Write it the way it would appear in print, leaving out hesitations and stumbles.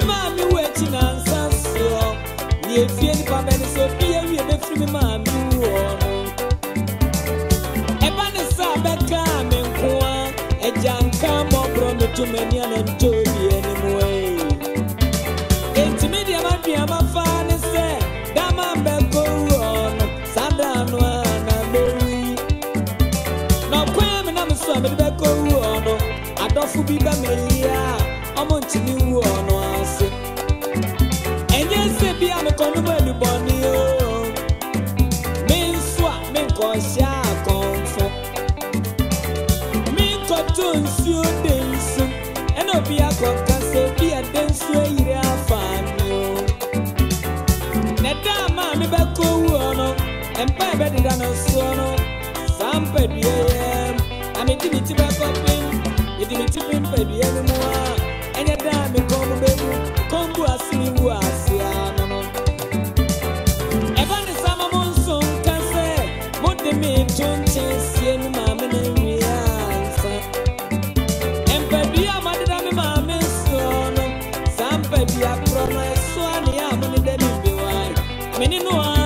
mommy waiting answer so. Ye fear the papa so fear we be free mommy wono. Ebane sa beka me nkoa ejanka mo bro me to many and tobi anyway. Intimedia ma bia ma fa ne se dama beko wono sadano na mewi. No kwa me na me so me beko wono adofu bi ba me ya omontini wono ase. Enye se bia me kono mo eluboni o. Me nso a me ko sha konfo. Me ko tonsu densu. Eno bia ko kase bia densu yire afani o. Ne dama me be ko wono. Empa be de dano so no. Sampe bia ami timi tiba ko pim. Yedimi timi pe bia no mo a. Enye dama ko mo be mu. Kombu asini wu asia no no. Ebani sama monso kase. Mode me tonche sie ni mama na wiansa. Empe bia madida me mama so no. Sampe bia krono eso ani amani de ni biwai. Ameni no